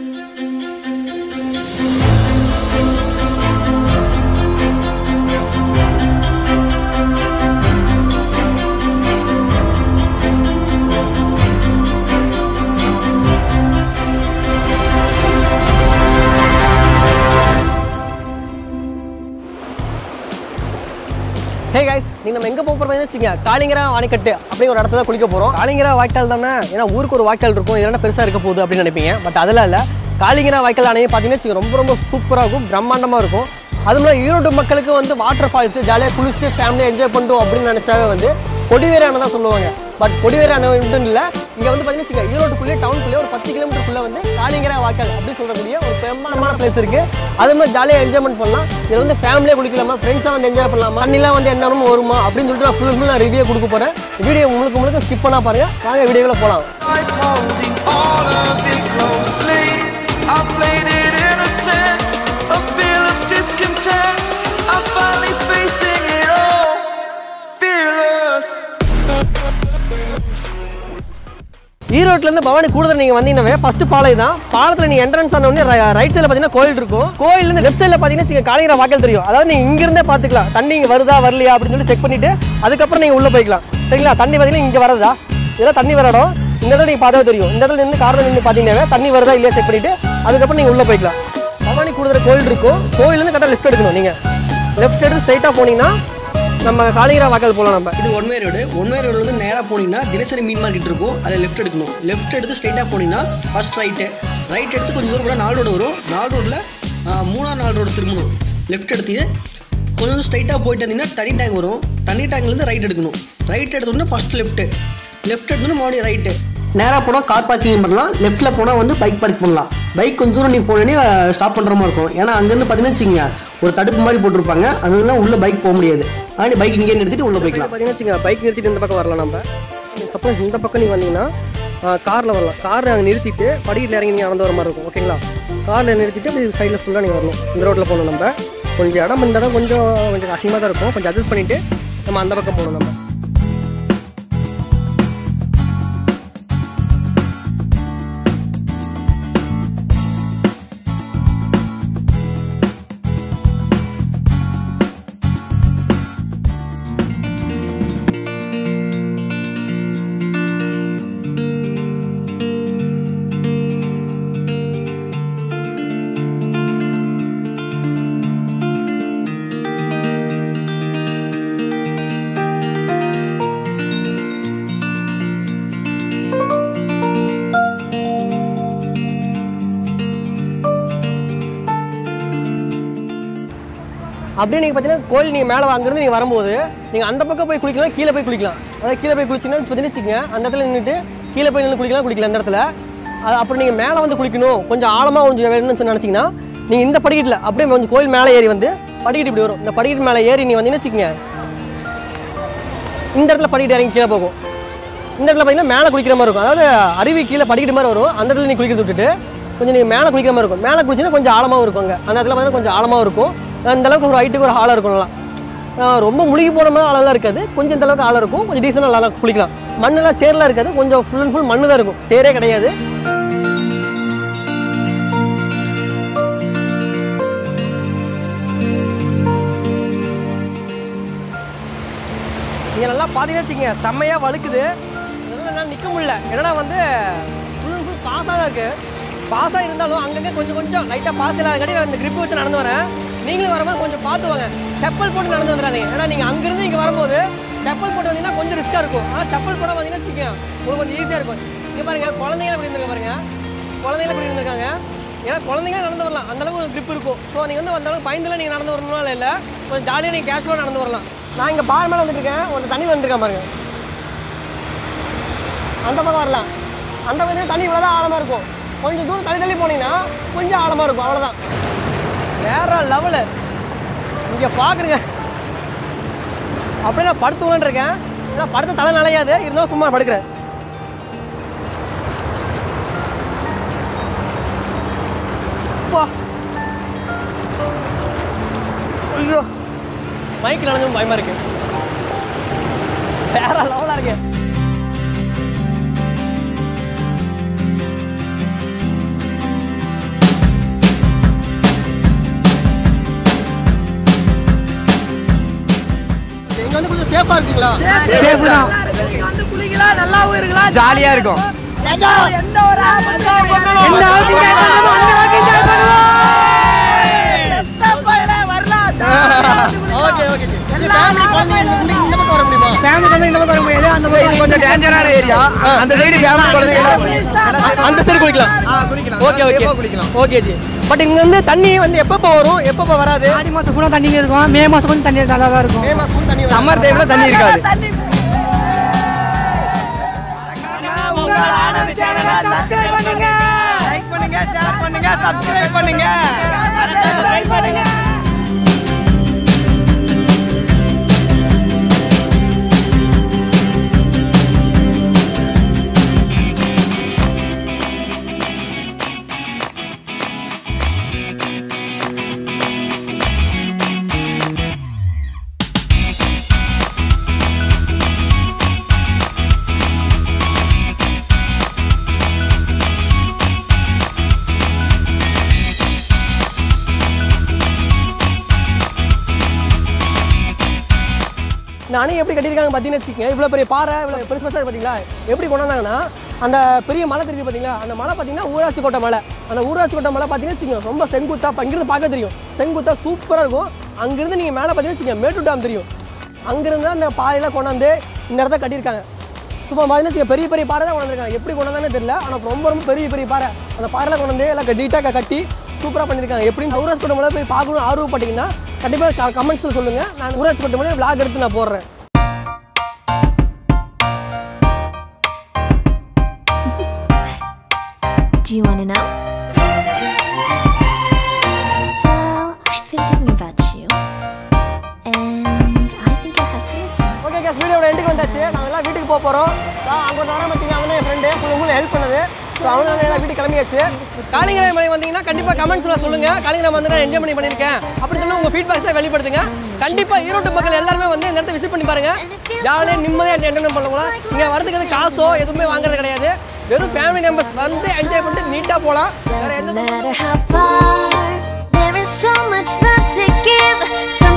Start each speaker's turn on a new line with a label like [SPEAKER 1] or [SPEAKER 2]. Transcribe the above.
[SPEAKER 1] Hey guys, நீங்க நம்ம எங்க போக போறோம்னு வெச்சீங்க காளிங்கராயன் அணைக்கட்டு அப்படி ஒரு இடத்துல குளிக்க போறோம். காளிங்கராயன் வாய்க்கால் தானே, ஏன்னா ஊருக்கு ஒரு வாய்க்கால் இருக்கும், இதெல்லாம் பெருசா இருக்க போகுது அப்படின்னு நினைப்பீங்க. பட் அதெல்லாம் இல்ல. காளிங்கராயன் வாய்க்கால் அணை பாத்தீங்கன்னா ரொம்ப ரொம்ப சூப்பரா இருக்கும், பிரம்மாண்டமா இருக்கும். அதுல ஈரோடு மக்களுக்கு வந்து வாட்டர் ஃபால்ஸ் ஜாலியா குளிச்சு ஃபேமிலியா என்ஜாய் பண்ணுவோம் அப்படின்னு நினைச்சாவே வந்து கொடிவேரி அணை தான் சொல்லுவாங்க. பட் கொடிவேரி அணை மட்டும் இல்லை, இங்கே வந்து பார்த்தீங்கன்னா ஈரோட்டுக்குள்ளே டவுனுக்குள்ளே ஒரு 10 கிலோமீட்டருக்குள்ளே வந்து காளிங்கராயன் வாய்க்கால் அப்படி சொல்லக்கூடிய ஒரு பிரம்மாண்டமான பிளேஸ் இருக்குது. அது மாதிரி ஜாலியாக என்ஜாய்மெண்ட் பண்ணலாம். இதில் வந்து ஃபேமிலியாக குளிக்கலாமா, ஃப்ரெண்ட்ஸாக வந்து என்ஜாய் பண்ணலாமா, தண்ணிலாம் வந்து என்னன்னு வருமா அப்படின்னு சொல்லிட்டு நான் ஃபுல்லாக ரிவ்யூ கொடுக்க போகிறேன். வீடியோ முழுக்க ஸ்கிப் பண்ணா பாருங்க. வாங்க வீடியோவில் போகலாம். ஈரோட்லேருந்து பவானி கூடுதல் நீங்கள் வந்தீங்கன்னா ஃபர்ஸ்ட் பாலை தான். பாலத்தில் நீங்கள் என்ட்ரன்ஸ் ஆன உடனே ரைட் சைடில் பார்த்தீங்கன்னா கோயில் இருக்கும். கோயிலேருந்து லெஃப்ட் சைடில் பார்த்தீங்கன்னா காளிங்கராயன் வாய்க்கால் தெரியும். அதாவது நீங்கள் இங்கிருந்தே பார்த்துக்கலாம் தண்ணி இங்கே வருதா வரலையா அப்படின்னு சொல்லி செக் பண்ணிவிட்டு அதுக்கப்புறம் நீங்கள் உள்ளே போய்க்கலாம். சரிங்களா? தண்ணி பார்த்தீங்கன்னா இங்கே வரதா, இதெல்லாம் தண்ணி வர இடம். இந்த இடத்துல நீங்கள் பார்த்தா தெரியும். இந்த இடத்துல நின்று காரில் நின்று பார்த்தீங்கன்னா தண்ணி வருதா இல்லையா செக் பண்ணிவிட்டு அதுக்கப்புறம் நீங்கள் உள்ளே போய்க்கலாம். பவானி கூடுதல் கோயில் இருக்கும். கோயிலேருந்து கரெக்டாக லெஃப்ட் எடுக்கணும். நீங்கள் லெஃப்ட் எடுத்து ஸ்ட்ரைட்டாக போனீங்கன்னா நம்ம காளிங்கராயன் வாய்க்கால் போகலாம். நம்ம இது ஒன் வே ரோடு வந்து நேராக போனீங்கன்னா தினசரி மீன் மார்க்கெட் இருக்கும். அதில் லெஃப்ட் எடுக்கணும். லெஃப்ட் எடுத்து ஸ்ட்ரைட்டாக போனீங்கன்னா ஃபர்ஸ்ட் ரைட் எடுத்து கொஞ்சம் தூரம் கூட 4 ரோடு வரும். 4 ரோடில் 3ஆம் ரோடு திரும்பணும். லெஃப்ட் எடுத்து கொஞ்சம் ஸ்ட்ரைட்டாக போயிட்டு இருந்தீங்கன்னா தனி டேங்க் வரும். தனி டேங்க்லேருந்து ரைட் எடுக்கணும். ரைட் எடுத்தோன்னா ஃபர்ஸ்ட் லெஃப்ட் எடுத்தோன்னா மறுபடியும் ரைட்டு. நேராக போனால் கார் பார்க்கிங் பண்ணலாம். லெஃப்ட்டில் போனால் வந்து பைக் பார்க் பண்ணலாம். பைக் கொஞ்சம் தூரம் நீங்கள் போனோடனே ஸ்டாப் பண்ணுற மாதிரி இருக்கும். ஏன்னா அங்கேருந்து பார்த்தீங்கன்னா வச்சுங்க ஒரு தடுப்பு மாதிரி போட்டிருப்பாங்க. அதெல்லாம் உள்ள பைக் போக முடியாது. ஆனால் பைக் இங்கே நிறுத்திட்டு உள்ளே போய்க்கலாம். பார்த்தீங்கன்னா வச்சுங்க பைக் நிறுத்திட்டு இந்த பக்கம் வரலாம். நம்ம சப்போஸ் இந்த பக்கம் நீங்கள் வந்தீங்கன்னா காரில் வரலாம். காரை அங்கே நிறுத்திட்டு படிக்கட்டில் இறங்கி நீங்கள் நடந்து வர மாதிரி இருக்கும். ஓகேங்களா? காரில் நிறுத்திட்டு அப்படி சைடில் ஃபுல்லாக நீங்கள் வரணும். இந்த ரோட்டில் போகணும். நம்ம கொஞ்சம் இடம் இருந்தால் தான் கொஞ்சம் அசிங்கமாக தான் இருக்கும். கொஞ்சம் அட்ஜஸ்ட் பண்ணிவிட்டு நம்ம அந்த பக்கம் போகணும். நம்ம அப்படியே நீங்கள் பார்த்தீங்கன்னா கோயில் நீங்கள் மேலே அங்கேருந்து நீங்கள் வரும்போது நீங்கள் அந்த பக்கம் போய் குளிக்கலாம், கீழே போய் குளிக்கலாம். அதாவது கீழே போய் குளிச்சிங்கன்னா பார்த்தீங்கன்னா அந்த இடத்துல நின்றுட்டு கீழே போய் நின்று குளிக்கலாம் அந்த இடத்துல. அது அப்புறம் நீங்கள் மேலே வந்து குளிக்கணும், கொஞ்சம் ஆழமாக கொஞ்சம் வேணும்னு சொல்லி நினச்சிங்கன்னா நீங்கள் இந்த படிக்கட்டில் அப்படியே கொஞ்சம் கோயில் மேலே ஏறி வந்து படிக்கட்டு இப்படி வரும். இந்த படிக்கட்டு மேலே ஏறி நீங்கள் வந்தீங்கன்னா வச்சுக்கோங்க இந்த இடத்துல படிக்கட்டு இறங்கி கீழே போகும். இந்த இடத்துல பார்த்தீங்கன்னா மேலே குளிக்கிற மாதிரி இருக்கும். அதாவது அருவி கீழே படிக்கட்டு மாதிரி வரும். அந்த இடத்துல நீங்கள் குளிக்கிறது விட்டுட்டு கொஞ்சம் நீங்கள் மேலே குளிக்கிற மாதிரி இருக்கும். மேலே குளிச்சிங்கன்னா கொஞ்சம் ஆழமாகவும் இருக்கும். அங்கே அந்த இடத்துல பார்த்தீங்கன்னா கொஞ்சம் ஆழமாக இருக்கும். அந்த அளவுக்கு ஒரு ஹைட்டுக்கு ஒரு ஆழம் இருக்கும்லாம். ரொம்ப முழுகி போன மாதிரி ஆழம்லாம் இருக்காது. கொஞ்சம் இந்த அளவுக்கு ஆழம் இருக்கும். கொஞ்சம் டீசெண்டாக நல்லா குளிக்கலாம். மண்ணெல்லாம் சேர்லாம் இருக்காது. கொஞ்சம் ஃபுல் அண்ட் ஃபுல் மண்ணு தான் இருக்கும். சேரே கிடையாது. இங்கே நல்லா பார்த்தீங்கன்னா வச்சுக்கோங்க செம்மையாக வழுக்குது. இதெல்லாம் என்னால் நிற்க முடியல. என்னன்னா வந்து ஃபுல் அண்ட் ஃபுல் பாஸாக தான் இருக்குது. பாஸாக இருந்தாலும் அங்கங்கே கொஞ்சம் லைட்டாக பாஸ் இல்லாதங்காட்டி நான் இந்த கிரிப் வச்சு நடந்து வரேன். நீங்களும் வரும்போது கொஞ்சம் பார்த்து வாங்க. செப்பல் போட்டு நடந்து வந்துடாதீங்க. ஏன்னா நீங்கள் அங்கேருந்து இங்கே வரும்போது செப்பல் போட்டு வந்தீங்கன்னா கொஞ்சம் ரிஸ்க்காக இருக்கும். ஆனால் செப்பல் போட பார்த்தீங்கன்னா வச்சுக்கோங்க உங்களுக்கு கொஞ்சம் ஈஸியாக இருக்கும். இங்கே பாருங்கள் குழந்தைங்க எப்படி இருந்திருக்க பாருங்கள். குழந்தைங்க எப்படி இருந்திருக்காங்க. ஏன்னா குழந்தைங்க நடந்து வரலாம். அந்தளவுக்கு ஒரு கிரிப் இருக்கும். ஸோ நீங்கள் வந்து அந்தளவுக்கு பயந்துல நீங்கள் நடந்து வரணும்னால இல்லை, கொஞ்சம் ஜாலியாக நீங்கள் கேஷுவலாக நடந்து வரலாம். நான் இங்கே பார் மேலே வந்துட்டுருக்கேன். ஒரு தண்ணியில் வந்துருக்கேன் பாருங்கள். அந்த பக்கம் வரலாம். அந்த பக்கம் தண்ணி இவ்வளோ தான் ஆழமாக இருக்கும். கொஞ்சம் தூரம் தள்ளி போனீங்கன்னா கொஞ்சம் ஆழமாக இருக்கும். அவ்வளோதான். வேற லெவலு. இங்கே பார்க்குறேங்க அப்படியே நான் படுத்துக்கலான்னு இருக்கேன். ஏன்னா படுத்த தலை நிலையாது, இருந்தாலும் சும்மா படுக்கிறேன். ஐயோ மைக்கு நடந்தும் பயமா இருக்கு. வேற லெவலாக இருக்கு. சேஃபா இருக்கீங்களா?
[SPEAKER 2] சேஃப் தான்.
[SPEAKER 3] நீங்க வந்து குளிக்கலாம், நல்லாவும் இருக்கலாம்,
[SPEAKER 2] ஜாலியா இருக்கும்.
[SPEAKER 3] எந்த ஒரு ஆபத்தும்
[SPEAKER 2] எந்த ஆபத்தும் கேட்காம அந்த வகை என்ஜாய் பண்ணுவோம்.
[SPEAKER 1] Okay okay. ஃபேமிலி குழந்தைங்க இந்த பக்கம் வர முடியுமா?
[SPEAKER 2] ஃபேமிலி வந்து இந்த பக்கம் வர முடியாது. அந்த பக்கம் கொஞ்சம் டேஞ்சரான ஏரியா. அந்த சைடு ஃபேமிலி குழந்தைங்க
[SPEAKER 1] அந்த சைடு குளிக்கலாம்.
[SPEAKER 2] குளிக்கலாம்.
[SPEAKER 1] ஓகே ஓகே
[SPEAKER 2] குளிக்கலாம்.
[SPEAKER 1] ஓகே ஜி. பட் இங்க வந்து தண்ணி வந்து எப்பப்போ வரும் எப்பப்போ வராது?
[SPEAKER 2] ஆடி மாசம் ஃபுல்லா தண்ணி இருக்கும். மே மாசம் கொஞ்சம் தண்ணி நல்லா தான் இருக்கும்.
[SPEAKER 1] மே மாசம் தண்ணி வரும்.
[SPEAKER 2] சம்மர் டைம்ல தண்ணி இருக்காது.
[SPEAKER 3] சப்ஸ்கிரைப் பண்ணுங்க, லைக் பண்ணுங்க, ஷேர் பண்ணுங்க, சப்ஸ்கிரைப் பண்ணுங்க.
[SPEAKER 1] இந்த அணை எப்படி கட்டியிருக்காங்க பார்த்தீங்கன்னு வச்சுக்கோங்க. இவ்வளோ பெரிய பாறை இவ்வளோ பெருசு பெருசாக பார்த்தீங்களா எப்படி கொண்டு வந்தாங்கன்னா அந்த பெரிய மலை தெரியும் பார்த்தீங்களா, அந்த மலை பார்த்தீங்கன்னா ஊராட்சி கோட்டை மலை. அந்த ஊராட்சி கோட்டை மலை பார்த்தீங்கன்னு வச்சுக்கோங்க ரொம்ப செங்குத்தாக இங்கிருந்து பார்க்க தெரியும். செங்குத்தாக சூப்பராக இருக்கும். அங்கேருந்து நீங்கள் மேலே பார்த்தீங்கன்னு வச்சுக்கோங்க மேட்டூர் டேம் தெரியும். அங்கேருந்து அந்த பாறையெல்லாம் கொண்டாந்து இந்த இடத்த கட்டியிருக்காங்க. சும்மா பார்த்தீங்கன்னா வச்சுக்கோங்க பெரிய பெரிய பாறை தான் கொண்டாந்துருக்காங்க. எப்படி கொண்டாந்தானே தெரியல, ஆனால் ரொம்ப ரொம்ப பெரிய பெரிய பாறை. அந்த பாறையில் கொண்டாந்து எல்லாம் நீட்டாக கட்டி சூப்பராக பண்ணியிருக்காங்க. எப்படின்னு ஊராட்சி கோட்டை மலை போய் பார்க்கணும் ஆர்வப்பட்டீங்கன்னா கண்டிப்பாக கமெண்ட்ஸில் சொல்லுங்கள். நான் ஊராட்சி கோட்டை மலை விளாக் எடுத்து நான் போடுறேன்.
[SPEAKER 4] Do you want to know? Well, I've been thinking about you, and I think you'll have to listen.
[SPEAKER 1] Okay guys, வீடியோட எண்டுக்கு வந்தாச்சு. நாங்கள் எல்லாம் வீட்டுக்கு போக போகிறோம். அங்கே ஒரு நேரம் பார்த்தீங்கன்னா அவனே என் ஃப்ரெண்டு உங்களுக்கு ஹெல்ப் பண்ணது. ஸோ அவனால எல்லாம் வீட்டுக்கு கிளம்பியாச்சு. காளிங்கராயன் மலை வந்தீங்கன்னா கண்டிப்பாக கமெண்ட்ஸில் சொல்லுங்கள். காளிங்கராயன் வந்து நான் என்ஜாய் பண்ணியிருக்கேன் அப்படி சொன்னால் உங்கள் ஃபீட்பேக்ஸை வெளிப்படுத்துங்க. கண்டிப்பாக ஈரோட்டு மக்கள் எல்லாருமே வந்து இந்த இடத்த விசிட் பண்ணி பாருங்கள். ஜாலியாக நிம்மதியாக என்டர்டைன்மெண்ட் பண்ணலாம். இங்கே வரதுக்கு வந்து காசோ எதுவுமே வாங்குறது கிடையாது. வெறும் ஃபேமிலி மெம்பர்ஸ் வந்து என்ஜாய் பண்ணிட்டு நீட்டாக போகலாம்.
[SPEAKER 4] Doesn't matter how far, there is so much love to give.